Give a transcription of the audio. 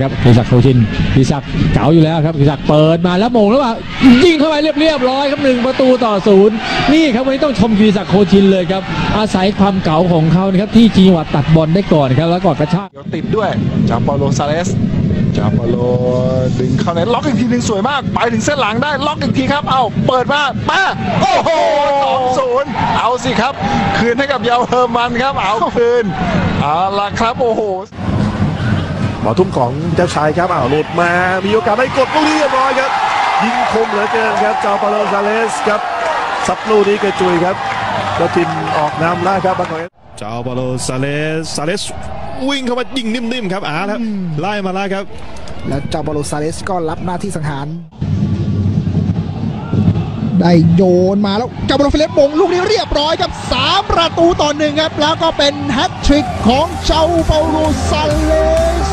ครับกิติศักดิ์โคชินกิติศักดิ์เก๋าอยู่แล้วครับกิติศักดิ์เปิดมาแล้วโมงแล้วว่ายิงเข้าไปเรียบร้อยครับ1-0นี่ครับวันนี้ต้องชมกิติศักดิ์โคชินเลยครับอาศัยความเก๋าของเขานะครับที่จังหวะตัดบอลได้ก่อนครับแล้วก็กระชากติดด้วยจาเปาโลซาเลสจาเปาโลดึงเข้าในล็อกอีกทีหนึ่งสวยมากไปถึงเส้นหลังได้ล็อกอีกทีครับเอาเปิดมาโอ้โห2-0เอาสิครับคืนให้กับเยาเฮอร์มันครับเอาคืนเอาล่ะครับโอ้โหบอลทุ่มของเจ้าชายครับหลุดมามีโอกาสได้กดลูกนี้เรียบร้อยครับยิงคมเหลือเกินครับจาเปาโลซาเลสครับซัดลูกนี้กระจุยครับก็ทีมออกนำแล้วครับบางคนจาเปาโลซาเลสวิ่งเข้ามายิงนิ่มๆครับแล้วไล่มาแล้วครับแล้วจาเปาโลซาเลสก็รับหน้าที่สังหารได้โยนมาแล้วจาเปาโลซาเลสมงลูกนี้เรียบร้อยครับ3-1ครับแล้วก็เป็นแฮตทริกของจาเปาโลซาเลส